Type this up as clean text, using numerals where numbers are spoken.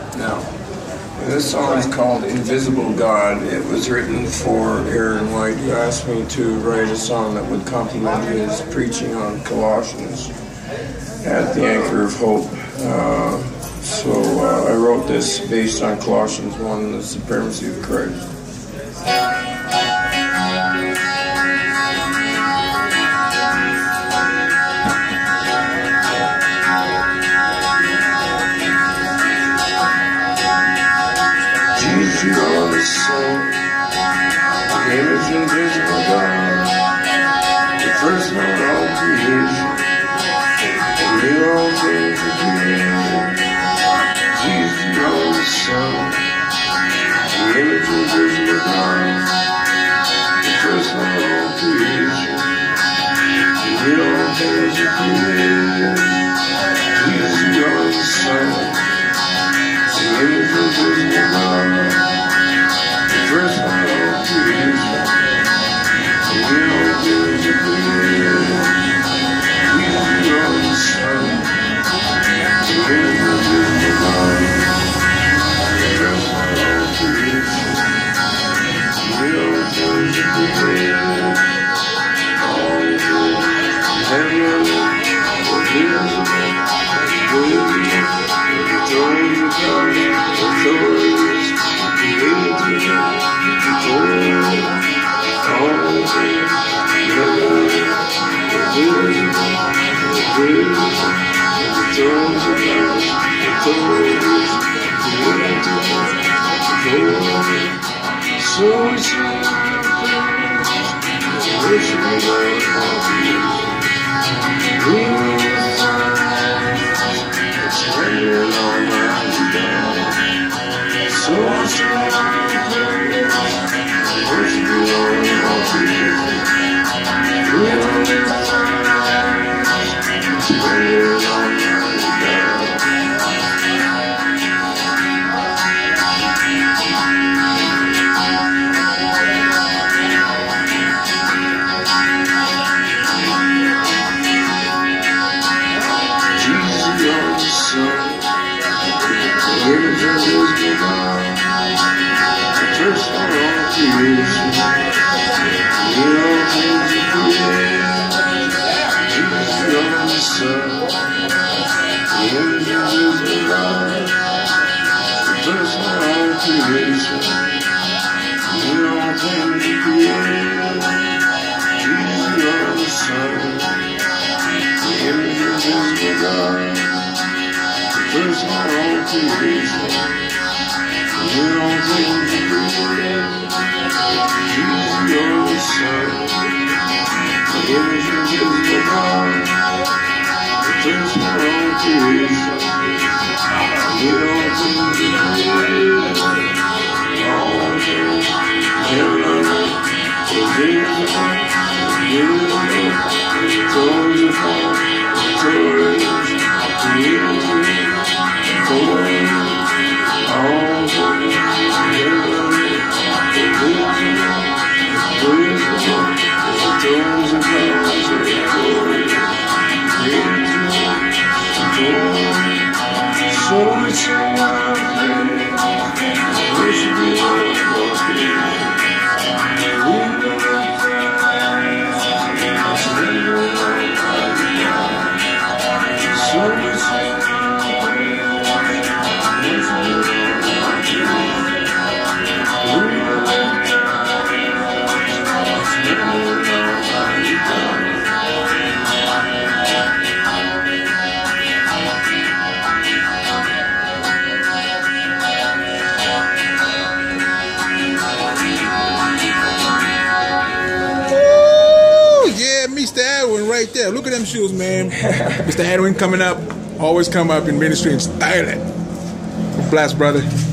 Now, this song is called Invisible God. It was written for Aaron White, who asked me to write a song that would complement his preaching on Colossians at the Anchor of Hope. So I wrote this based on Colossians 1, the supremacy of Christ. Jesus, you are the Son, the image of invisible God, the first man of all creation, and you all things are created. Jesus, you are the Son, the image of invisible God, the first man of all creation, and you all things are created. Jesus, you are the Son, the image of invisible God, the first one of all creation, and you all things are created. Jesus, you are the Son, the image of invisible God, the first one of all creation, and you all things are created. All things, heaven and earth, invisible, the thrones of God, authorities, created to God, authority, all things, heaven and earth, invisible, the thrones of God, authorities, created to God, authority. So we sing praise, worship and love all creation. We will surrender and almighty God. So I sing praise, worship the Lord of all creation. We will surrender and almighty God. Jesus, you are the Son, the image of invisible God, the first one of all creation, and you all things are created. Jesus, you are the Son, the image of invisible God, the first one of all creation, and you all things are created. Jesus, you are the Son, the image of invisible God, the first one of all creation, and you all things are created. Jesus, you are the Son, the image of invisible God, the first one of all creation, and you all things are created. All things, heaven and earth, invisible, the thrones of God, authorities, created to God, authority, all things, heaven and earth, invisible, the thrones of God, authorities, created to God, authority. So we sing our praise, worship the Lord of all creation. We will surrender and almighty God. So we sing our praise, worship the Lord of all creation. We will surrender and almighty God. Mr. Edwin right there. Look at them shoes, man. Mr. Edwin coming up. Always come up in ministry and style it. Bless, brother.